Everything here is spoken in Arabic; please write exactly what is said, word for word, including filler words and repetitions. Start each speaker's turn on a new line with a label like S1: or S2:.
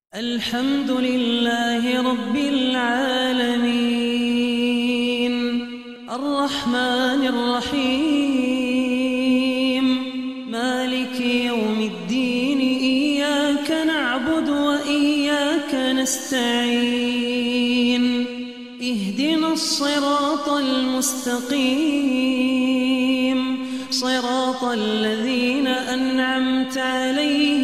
S1: الحمد لله رب العالمين الرحمن الرحيم مالك يوم الدين إياك نعبد وإياك نستعين اهدنا الصراط المستقيم صراط الذين أنعمت عليهم